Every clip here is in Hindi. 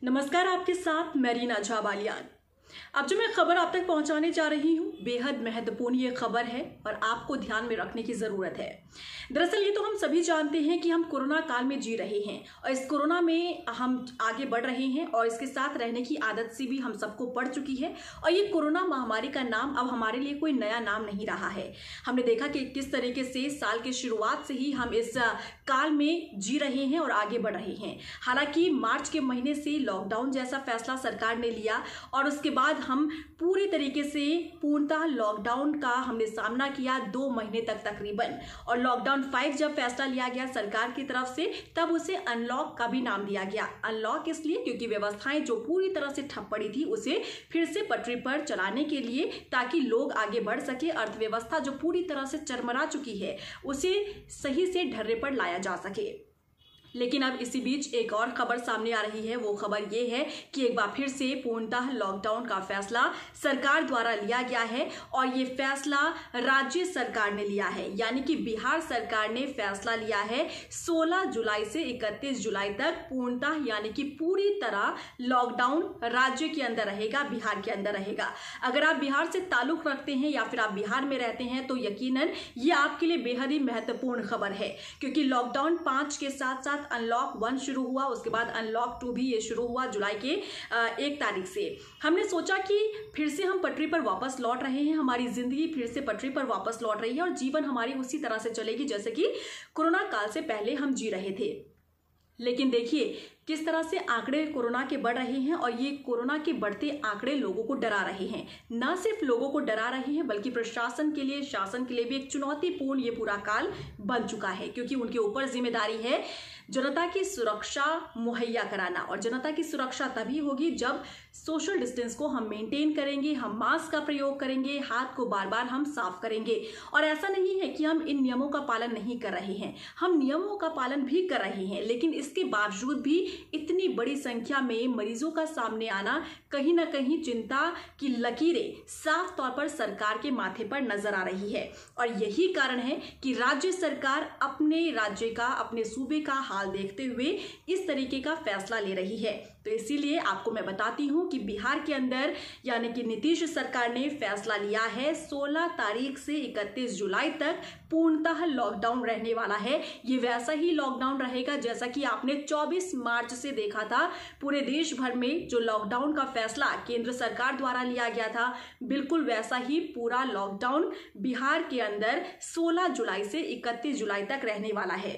नमस्कार, आपके साथ मैं रीना झा बालियान। अब जो मैं खबर आप तक पहुंचाने जा रही हूं बेहद महत्वपूर्ण ये खबर है और आपको ध्यान में रखने की जरूरत है। दरअसल ये तो हम सभी जानते हैं कि हम कोरोना काल में जी रहे हैं और इस कोरोना में हम आगे बढ़ रहे हैं और इसके साथ रहने की आदत सी भी हम सबको पड़ चुकी है। और ये कोरोना महामारी का नाम अब हमारे लिए कोई नया नाम नहीं रहा है। हमने देखा कि किस तरीके से साल की शुरुआत से ही हम इस काल में जी रहे हैं और आगे बढ़ रहे हैं। हालांकि मार्च के महीने से लॉकडाउन जैसा फैसला सरकार ने लिया और उसके बाद हम पूरी तरीके से पूर्णतः लॉकडाउन का हमने सामना किया 2 महीने तक तकरीबन। और लॉकडाउन 5 जब फैसला लिया गया सरकार की तरफ से तब उसे अनलॉक का भी नाम दिया गया। अनलॉक इसलिए क्योंकि व्यवस्थाएं जो पूरी तरह से ठप पड़ी थी उसे फिर से पटरी पर चलाने के लिए, ताकि लोग आगे बढ़ सके। अर्थव्यवस्था जो पूरी तरह से चरमरा चुकी है उसे सही से ढर्रे पर लाया जा सके। लेकिन अब इसी बीच एक और खबर सामने आ रही है। वो खबर ये है कि एक बार फिर से पूर्णतः लॉकडाउन का फैसला सरकार द्वारा लिया गया है और ये फैसला राज्य सरकार ने लिया है। यानी कि बिहार सरकार ने फैसला लिया है 16 जुलाई से 31 जुलाई तक पूर्णतः यानी कि पूरी तरह लॉकडाउन राज्य के अंदर रहेगा, बिहार के अंदर रहेगा। अगर आप बिहार से ताल्लुक रखते हैं या फिर आप बिहार में रहते हैं तो यकीनन ये आपके लिए बेहद ही महत्वपूर्ण खबर है, क्योंकि लॉकडाउन 5 के साथ साथ अनलॉक 1 शुरू हुआ, उसके बाद अनलॉक 2 भी ये शुरू हुआ जुलाई के 1 तारीख से। हमने सोचा कि फिर से हम पटरी पर वापस लौट रहे हैं, हमारी जिंदगी फिर से पटरी पर वापस लौट रही है और जीवन हमारी उसी तरह से चलेगी जैसे कि कोरोना काल से पहले हम जी रहे थे। लेकिन देखिए किस तरह से आंकड़े कोरोना के बढ़ रहे हैं और ये कोरोना के बढ़ते आंकड़े लोगों को डरा रहे हैं। न सिर्फ लोगों को डरा रहे हैं बल्कि प्रशासन के लिए, शासन के लिए भी एक चुनौतीपूर्ण ये पूरा काल बन चुका है, क्योंकि उनके ऊपर जिम्मेदारी है जनता की सुरक्षा मुहैया कराना। और जनता की सुरक्षा तभी होगी जब सोशल डिस्टेंस को हम मेंटेन करेंगे, हम मास्क का प्रयोग करेंगे, हाथ को बार बार हम साफ करेंगे। और ऐसा नहीं है कि हम इन नियमों का पालन नहीं कर रहे हैं, हम नियमों का पालन भी कर रहे हैं। लेकिन इसके बावजूद भी इतनी बड़ी संख्या में मरीजों का सामने आना कहीं ना कहीं चिंता की लकीरें साफ तौर पर सरकार के माथे पर नजर आ रही है। और यही कारण है कि राज्य सरकार अपने राज्य का, अपने सूबे का हाल देखते हुए इस तरीके का फैसला ले रही है। तो इसीलिए आपको मैं बताती हूं कि बिहार के अंदर यानी कि नीतीश सरकार ने फैसला लिया है 16 तारीख से 31 जुलाई तक पूर्णतः लॉकडाउन रहने वाला है। ये वैसा ही लॉकडाउन रहेगा जैसा कि आपने 24 मार्च से देखा था। पूरे देश भर में जो लॉकडाउन का फैसला केंद्र सरकार द्वारा लिया गया था, बिल्कुल वैसा ही पूरा लॉकडाउन बिहार के अंदर 16 जुलाई से 31 जुलाई तक रहने वाला है।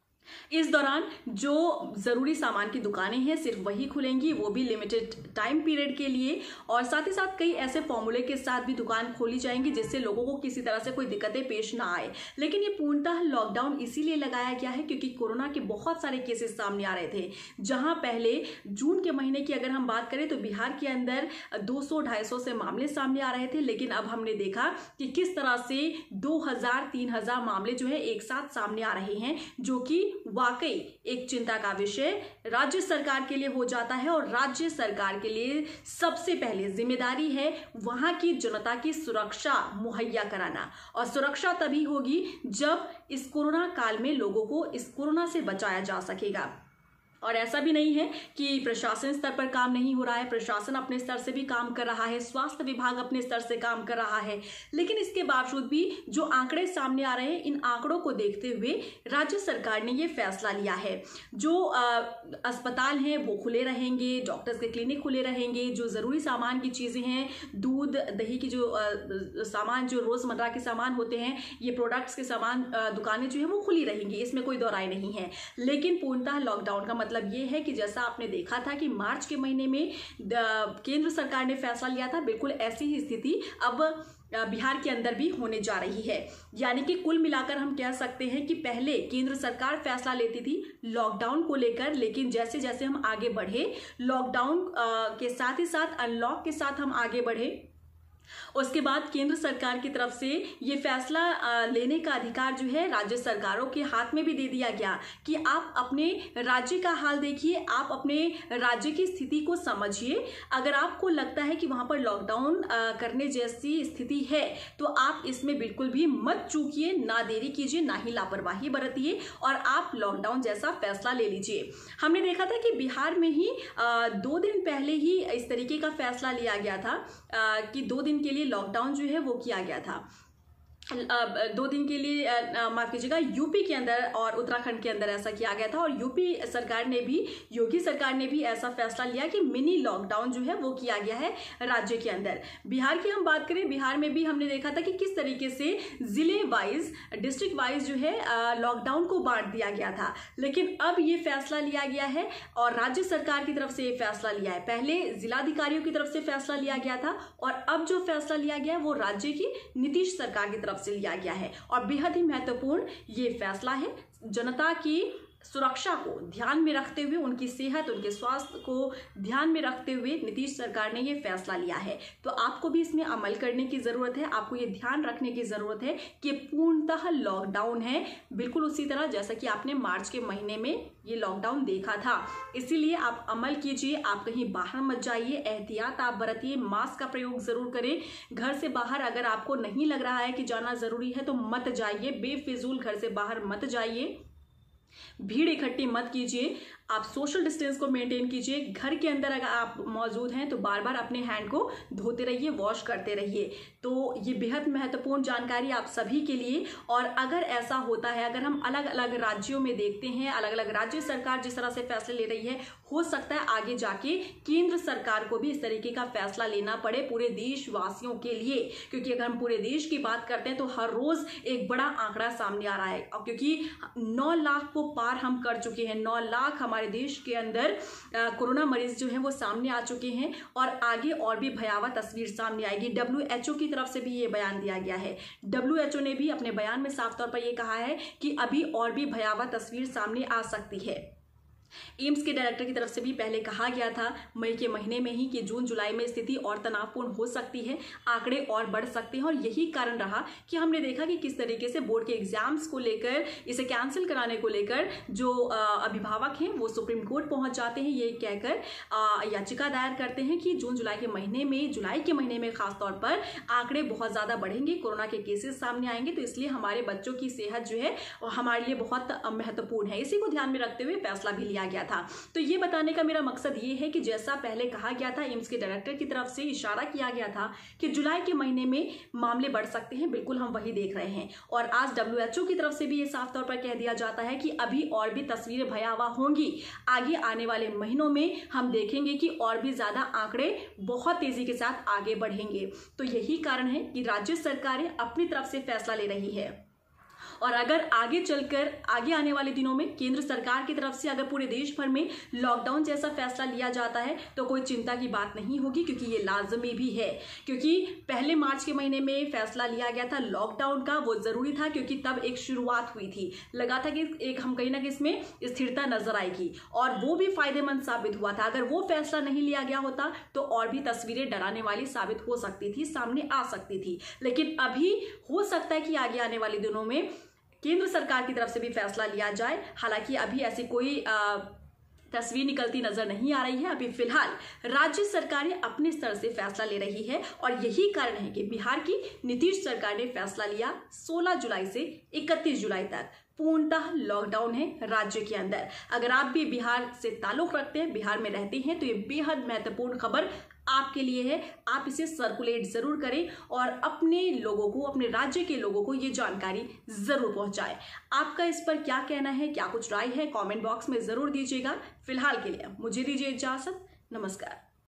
इस दौरान जो जरूरी सामान की दुकानें हैं सिर्फ वही खुलेंगी, वो भी लिमिटेड टाइम पीरियड के लिए। और साथ ही साथ कई ऐसे फॉर्मूले के साथ भी दुकान खोली जाएंगी जिससे लोगों को किसी तरह से कोई दिक्कतें पेश ना आए। लेकिन ये पूर्णतः लॉकडाउन इसीलिए लगाया गया है क्योंकि कोरोना के बहुत सारे केसेस सामने आ रहे थे। जहां पहले जून के महीने की अगर हम बात करें तो बिहार के अंदर 200-250 से मामले सामने आ रहे थे, लेकिन अब हमने देखा कि किस तरह से 2000-3000 मामले जो है एक साथ सामने आ रहे हैं, जो कि वाकई एक चिंता का विषय राज्य सरकार के लिए हो जाता है। और राज्य सरकार के लिए सबसे पहले जिम्मेदारी है वहां की जनता की सुरक्षा मुहैया कराना। और सुरक्षा तभी होगी जब इस कोरोना काल में लोगों को इस कोरोना से बचाया जा सकेगा। और ऐसा भी नहीं है कि प्रशासन स्तर पर काम नहीं हो रहा है, प्रशासन अपने स्तर से भी काम कर रहा है, स्वास्थ्य विभाग अपने स्तर से काम कर रहा है। लेकिन इसके बावजूद भी जो आंकड़े सामने आ रहे हैं, इन आंकड़ों को देखते हुए राज्य सरकार ने ये फैसला लिया है। जो अस्पताल हैं वो खुले रहेंगे, डॉक्टर्स के क्लिनिक खुले रहेंगे, जो जरूरी सामान की चीजें हैं, दूध दही की जो सामान, जो रोजमर्रा के सामान होते हैं, ये प्रोडक्ट्स के सामान दुकानें जो है वो खुली रहेंगी, इसमें कोई दो राय नहीं है। लेकिन पूर्णतः लॉकडाउन का मतलब ये है कि जैसा आपने देखा था कि मार्च के महीने में केंद्र सरकार ने फैसला लिया था, बिल्कुल ऐसी ही स्थिति अब बिहार के अंदर भी होने जा रही है। यानी कि कुल मिलाकर हम कह सकते हैं कि पहले केंद्र सरकार फैसला लेती थी लॉकडाउन को लेकर, लेकिन जैसे जैसे हम आगे बढ़े, लॉकडाउन के साथ ही साथ अनलॉक के साथ हम आगे बढ़े, उसके बाद केंद्र सरकार की तरफ से ये फैसला लेने का अधिकार जो है राज्य सरकारों के हाथ में भी दे दिया गया कि आप अपने राज्य का हाल देखिए, आप अपने राज्य की स्थिति को समझिए। अगर आपको लगता है कि वहां पर लॉकडाउन करने जैसी स्थिति है तो आप इसमें बिल्कुल भी मत चूकिए, ना देरी कीजिए, ना ही लापरवाही बरतिए और आप लॉकडाउन जैसा फैसला ले लीजिए। हमने देखा था कि बिहार में ही 2 दिन पहले ही इस तरीके का फैसला लिया गया था कि 2 दिन के लिए लॉकडाउन जो है वो किया गया था। 2 दिन के लिए माफ कीजिएगा, यूपी के अंदर और उत्तराखंड के अंदर ऐसा किया गया था और यूपी सरकार ने भी, योगी सरकार ने भी ऐसा फैसला लिया कि मिनी लॉकडाउन जो है वो किया गया है राज्य के अंदर। बिहार की हम बात करें, बिहार में भी हमने देखा था कि किस तरीके से जिले वाइज, डिस्ट्रिक्ट वाइज जो है लॉकडाउन को बांट दिया गया था। लेकिन अब ये फैसला लिया गया है और राज्य सरकार की तरफ से ये फैसला लिया है। पहले जिलाधिकारियों की तरफ से फैसला लिया गया था और अब जो फैसला लिया गया है वो राज्य की नीतीश सरकार की तरफ से लिया गया है और बेहद ही महत्वपूर्ण ये फैसला है। जनता की सुरक्षा को ध्यान में रखते हुए, उनकी सेहत, उनके स्वास्थ्य को ध्यान में रखते हुए नीतीश सरकार ने ये फैसला लिया है। तो आपको भी इसमें अमल करने की जरूरत है। आपको ये ध्यान रखने की जरूरत है कि पूर्णतः लॉकडाउन है, बिल्कुल उसी तरह जैसा कि आपने मार्च के महीने में ये लॉकडाउन देखा था। इसीलिए आप अमल कीजिए, आप कहीं बाहर मत जाइए, एहतियात आप बरतिए, मास्क का प्रयोग जरूर करें। घर से बाहर अगर आपको नहीं लग रहा है कि जाना जरूरी है तो मत जाइए, बेफिजूल घर से बाहर मत जाइए, भीड़ इकट्ठी मत कीजिए, आप सोशल डिस्टेंस को मेंटेन कीजिए। घर के अंदर अगर आप मौजूद हैं तो बार बार अपने हैंड को धोते रहिए, वॉश करते रहिए। तो ये बेहद महत्वपूर्ण जानकारी आप सभी के लिए। और अगर ऐसा होता है, अगर हम अलग अलग राज्यों में देखते हैं, अलग अलग राज्य सरकार जिस तरह से फैसले ले रही है, हो सकता है आगे जाके केंद्र सरकार को भी इस तरीके का फैसला लेना पड़े पूरे देशवासियों के लिए। क्योंकि अगर हम पूरे देश की बात करते हैं तो हर रोज एक बड़ा आंकड़ा सामने आ रहा है और क्योंकि 9 लाख को पार हम कर चुके हैं। 9 लाख हमारे देश के अंदर कोरोना मरीज जो हैं वो सामने आ चुके हैं और आगे और भी भयावह तस्वीर सामने आएगी। WHO की तरफ से भी ये बयान दिया गया है। WHO ने भी अपने बयान में साफ तौर पर ये कहा है कि अभी और भी भयावह तस्वीर सामने आ सकती है। एम्स के डायरेक्टर की तरफ से भी पहले कहा गया था मई के महीने में ही कि जून जुलाई में स्थिति और तनावपूर्ण हो सकती है, आंकड़े और बढ़ सकते हैं। और यही कारण रहा कि हमने देखा कि किस तरीके से बोर्ड के एग्जाम्स को लेकर, इसे कैंसिल कराने को लेकर जो अभिभावक हैं वो सुप्रीम कोर्ट पहुंच जाते हैं, ये कहकर याचिका दायर करते हैं कि जून जुलाई के महीने में खासतौर पर आंकड़े बहुत ज्यादा बढ़ेंगे, कोरोना के केसेस सामने आएंगे। तो इसलिए हमारे बच्चों की सेहत जो है हमारे लिए बहुत महत्वपूर्ण है। इसी को ध्यान में रखते हुए फैसला भी लिया गया था। तो ये बताने का मेरा मकसद ये है कि जैसा पहले कहा गया था, एम्स के डायरेक्टर की तरफ से इशारा किया गया था कि जुलाई के महीने में मामले बढ़ सकते हैं, बिल्कुल हम वही देख रहे हैं। और आज WHO की तरफ से भी ये साफ तौर पर कह दिया जाता है कि अभी और भी तस्वीरें भयावह होंगी। आगे आने वाले महीनों में हम देखेंगे कि और भी ज्यादा आंकड़े बहुत तेजी के साथ आगे बढ़ेंगे। तो यही कारण है कि राज्य सरकारें अपनी तरफ से फैसला ले रही है। और अगर आगे चलकर आगे आने वाले दिनों में केंद्र सरकार की तरफ से अगर पूरे देश भर में लॉकडाउन जैसा फैसला लिया जाता है तो कोई चिंता की बात नहीं होगी, क्योंकि ये लाजमी भी है। क्योंकि पहले मार्च के महीने में फैसला लिया गया था लॉकडाउन का, वो जरूरी था क्योंकि तब एक शुरुआत हुई थी, लगा था कि एक हम कहीं ना कहीं इसमें स्थिरता नजर आएगी और वो भी फायदेमंद साबित हुआ था। अगर वो फैसला नहीं लिया गया होता तो और भी तस्वीरें डराने वाली साबित हो सकती थी, सामने आ सकती थी। लेकिन अभी हो सकता है कि आगे आने वाले दिनों में केंद्र सरकार की तरफ से भी फैसला लिया जाए। हालांकि अभी ऐसी कोई तस्वीर निकलती नजर नहीं आ रही है। अभी फिलहाल राज्य सरकारें अपने स्तर से फैसला ले रही है और यही कारण है कि बिहार की नीतीश सरकार ने फैसला लिया 16 जुलाई से 31 जुलाई तक पूर्णतः लॉकडाउन है राज्य के अंदर। अगर आप भी बिहार से ताल्लुक रखते हैं, बिहार में रहते हैं, तो ये बेहद महत्वपूर्ण खबर आपके लिए है। आप इसे सर्कुलेट जरूर करें और अपने लोगों को, अपने राज्य के लोगों को ये जानकारी जरूर पहुंचाएं। आपका इस पर क्या कहना है, क्या कुछ राय है, कमेंट बॉक्स में जरूर दीजिएगा। फिलहाल के लिए मुझे दीजिए इजाजत। नमस्कार।